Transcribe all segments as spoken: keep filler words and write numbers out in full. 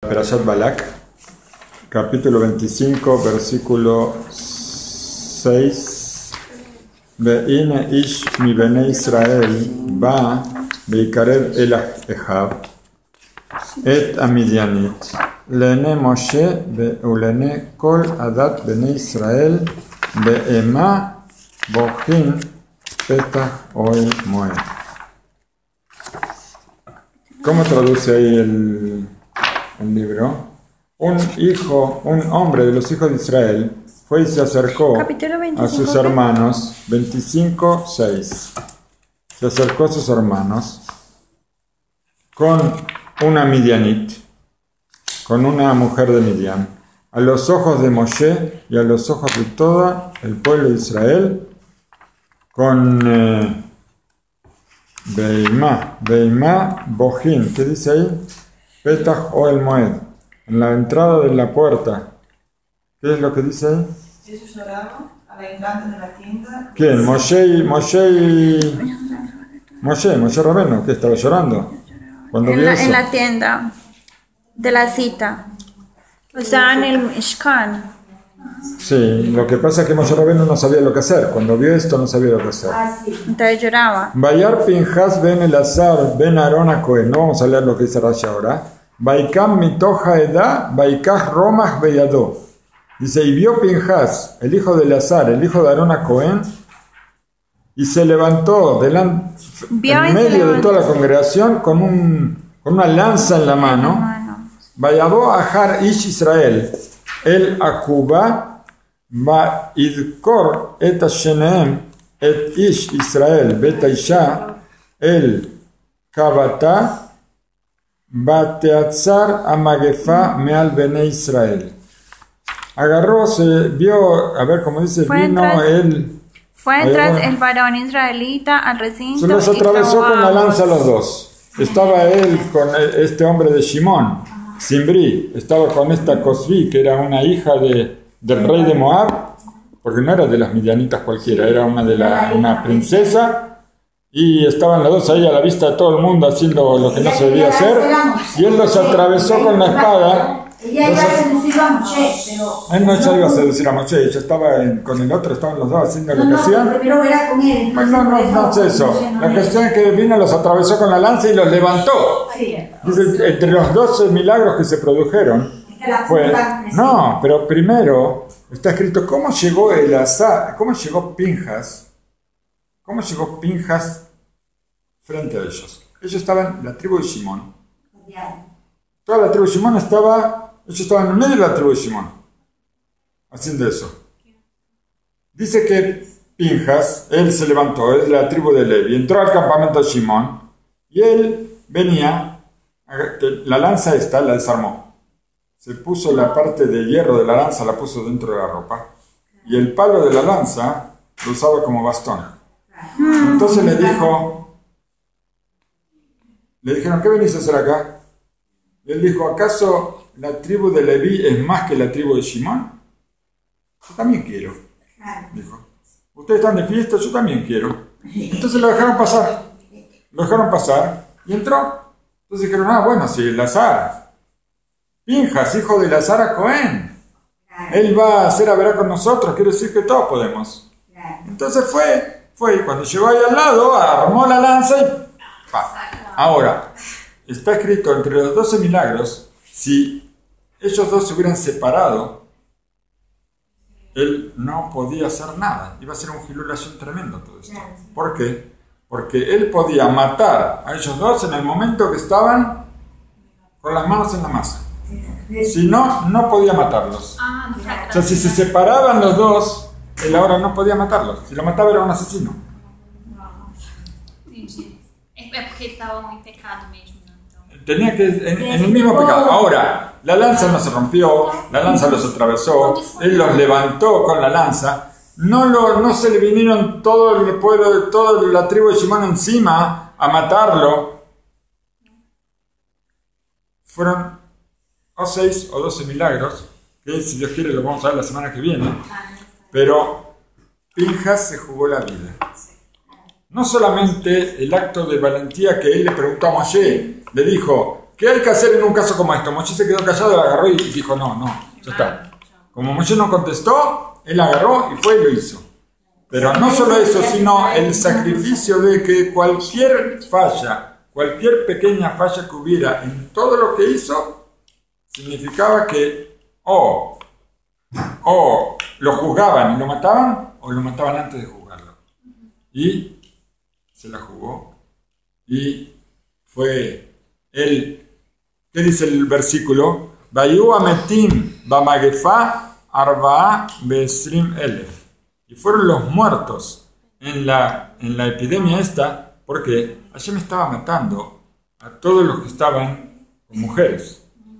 Perashat Balak, capítulo veinticinco, versículo seis. Ve'ine ish mi bene Israel ba veikarev el Echav et Amidianit lene Moshe ve'ulene kol adat bene Israel be'ema bochin petach oel moed. ¿Cómo traduce ahí el, el libro? Un hijo, un hombre de los hijos de Israel fue y se acercó a sus hermanos, veinticinco, seis. Se acercó a sus hermanos con una midianit, con una mujer de Midian, a los ojos de Moshe y a los ojos de todo el pueblo de Israel, con eh, Beimá, Beimá Bojin. ¿Qué dice ahí? Petach Oel Moed, en la entrada de la puerta. ¿Qué es lo que dice ahí? Ellos lloraban a la entrada de la tienda. ¿Quién? Moshe y... Moshe y... Moshe, Moshe Rabenu, ¿qué estaba llorando? Cuando en, vio la, eso. en la tienda de la cita. O sea, en el Mishkan. Sí, lo que pasa es que Moshe Rabenu no sabía lo que hacer. Cuando vio esto no sabía lo que hacer. Entonces lloraba. Bayar Pinjas ben Elazar ben Aarón a Cohen. No vamos a leer lo que dice Rashi ahora. Baikam mitoja edá, baikaj romach beyadó. Dice, y vio Pinjas, el hijo de Elazar, el hijo de Aarón a Cohen, y se levantó delante, en medio de toda la congregación con, un, con una lanza en la mano. Vayadó a Har Ish Israel, el Akuba, va idkor et Hasheneem, et Ish Israel, beta Isha, el Kabata, Bateatzar Amagefa Meal Bene Israel. Agarró, se vio, a ver cómo dice, fue vino tras, él. Fue tras el varón israelita al recinto. Se los atravesó con la lanza los dos. Estaba él con este hombre de Shimón, Simbri. Estaba con esta Cosbi, que era una hija de, del rey de Moab, porque no era de las midianitas cualquiera, era una de la, una princesa. Y estaban los dos ahí a la vista de todo el mundo haciendo lo que no se debía hacer. Y él los atravesó con la espada. Ella iba a seducir a Moshe, pero... Él no ya iba a seducir a Moshe, ella estaba en, con el otro, estaban los dos haciendo no, lo que no, hacían. Primero era con él. Pues no, no, no es eso. La cuestión es que vino, los atravesó con la lanza y los levantó. Sí. Dice, entre los doce milagros que se produjeron, fue... No, pero primero está escrito cómo llegó Elazar, cómo llegó Pinjas, cómo llegó Pinjas frente a ellos. Ellos estaban en la tribu de Shimón. Toda la tribu de Shimón estaba... Ellos estaban en medio de la tribu de Shimón, haciendo eso. Dice que Pinjas, él se levantó, es la tribu de Levi, entró al campamento de Shimón, y él venía, la lanza esta la desarmó. Se puso la parte de hierro de la lanza, la puso dentro de la ropa, y el palo de la lanza lo usaba como bastón. Entonces le dijo, le dijeron, ¿qué venís a hacer acá? Y él dijo, ¿acaso la tribu de Leví es más que la tribu de Shimón? Yo también quiero, dijo. Ustedes están de fiesta, yo también quiero. Entonces lo dejaron pasar. Lo dejaron pasar y entró. Entonces dijeron, ah, bueno, si Elazar, Pinjas, hijo de Elazar a Cohen, él va a hacer a verá con nosotros, quiere decir que todos podemos. Entonces fue, fue, y cuando llegó ahí al lado, armó la lanza y ¡pa! Ahora, está escrito entre los doce milagros, si ellos dos se hubieran separado, él no podía hacer nada. Iba a ser un gilulación tremendo todo esto. ¿Por qué? Porque él podía matar a ellos dos en el momento que estaban con las manos en la masa. Si no, no podía matarlos. O sea, si se separaban los dos, él ahora no podía matarlos. Si lo mataba era un asesino. Entendi. É porque estavam em pecado mesmo, né? Então... Tenía que, en, en el mismo pecado. Ahora, la lanza no se rompió, la lanza los atravesó, él los levantó con la lanza. No, lo, no se le vinieron todo el pueblo, toda la tribu de Shimón encima a matarlo. Fueron o seis o doce milagros, que si Dios quiere lo vamos a ver la semana que viene. Pero Pinjas se jugó la vida. No solamente el acto de valentía que él le preguntó a Moshe, le dijo, ¿qué hay que hacer en un caso como esto? Moshe se quedó callado, lo agarró y dijo, no, no, ya está. Como Moshe no contestó, él agarró y fue y lo hizo. Pero no solo eso, sino el sacrificio de que cualquier falla, cualquier pequeña falla que hubiera en todo lo que hizo, significaba que o, o lo juzgaban y lo mataban, o lo mataban antes de juzgarlo. Y se la jugó. Y fue él, ¿qué dice el versículo? Vayu ametim bamagefa arba'a be'esrim elef. Y fueron los muertos en la, en la epidemia esta, porque Hashem estaba matando a todos los que estaban con mujeres.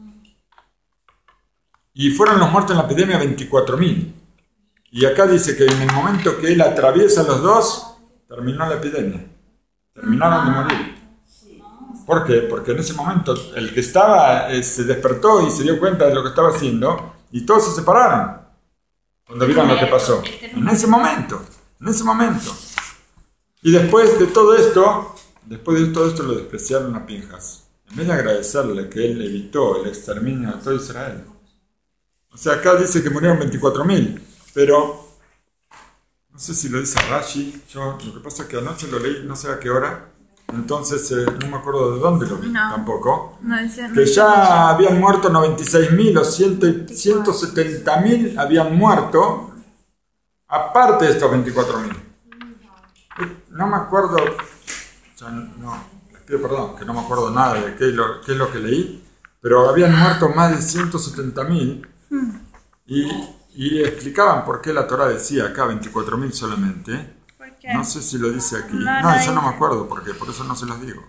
Y fueron los muertos en la epidemia veinticuatro mil. Y acá dice que en el momento que él atraviesa los dos, terminó la epidemia. Terminaron de morir. ¿Por qué? Porque en ese momento el que estaba eh, se despertó y se dio cuenta de lo que estaba haciendo y todos se separaron. Cuando vieron lo que pasó. En ese momento. En ese momento. Y después de todo esto, después de todo esto lo despreciaron a Pinjas. En vez de agradecerle que él evitó el exterminio de todo Israel. O sea, acá dice que murieron veinticuatro mil. Pero, no sé si lo dice Rashi. Yo, lo que pasa es que anoche lo leí, no sé a qué hora. Entonces, eh, no me acuerdo de dónde lo vi no, tampoco. No, ese, no, que ya habían muerto noventa y seis mil o ciento setenta mil habían muerto, aparte de estos veinticuatro mil. No me acuerdo, o sea, no, les pido perdón, que no me acuerdo nada de qué es lo, qué es lo que leí, pero habían muerto más de ciento setenta mil y, y explicaban por qué la Torah decía acá veinticuatro mil solamente. No sé si lo dice aquí. No, no, yo no me acuerdo porque por eso no se los digo.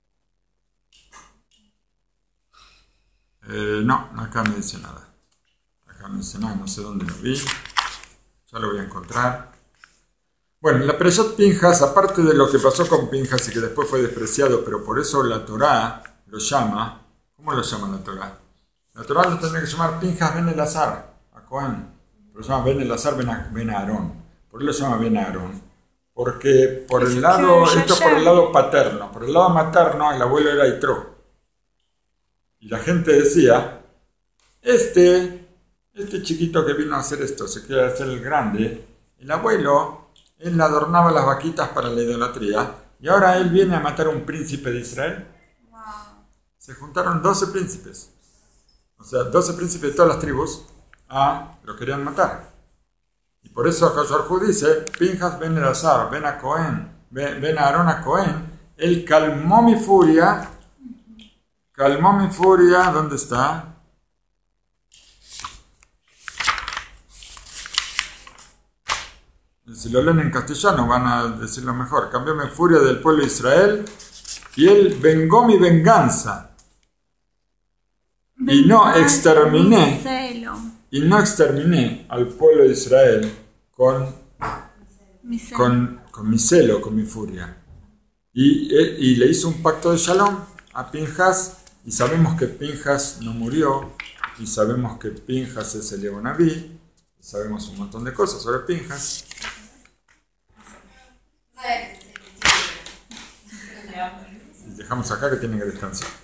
Eh, no, acá no dice nada. Acá no dice nada, no sé dónde lo vi. Ya lo voy a encontrar. Bueno, la Perashat Pinjas, aparte de lo que pasó con Pinjas y que después fue despreciado, pero por eso la Torá lo llama. ¿Cómo lo llama la Torá? La Torá lo tendría que llamar Pinjas ben Elazar, a Cohen. Pero lo llama ben Elazar ben Aarón. ¿Por qué lo llama ben Aarón? Porque por el lado, esto por el lado paterno, por el lado materno, el abuelo era Yitro. Y la gente decía, este, este chiquito que vino a hacer esto, se quiere hacer el grande, el abuelo, él adornaba las vaquitas para la idolatría, y ahora él viene a matar a un príncipe de Israel. Wow. Se juntaron doce príncipes, o sea, doce príncipes de todas las tribus, a lo querían matar. Y por eso Akash Hu dice, Pinjas ben Elazar, ben a Cohen, ben a Aarón a Cohen, él calmó mi furia, calmó mi furia, ¿dónde está? Si lo leen en castellano van a decirlo mejor, cambió mi furia del pueblo de Israel y él vengó mi venganza y no exterminé. Y no exterminé al pueblo de Israel con mi celo, con, con, mi, celo, con mi furia. Y, y le hizo un pacto de Shalom a Pinjas, y sabemos que Pinjas no murió, y sabemos que Pinjas es el Naví, y sabemos un montón de cosas sobre Pinjas. Y dejamos acá que tienen que descansar.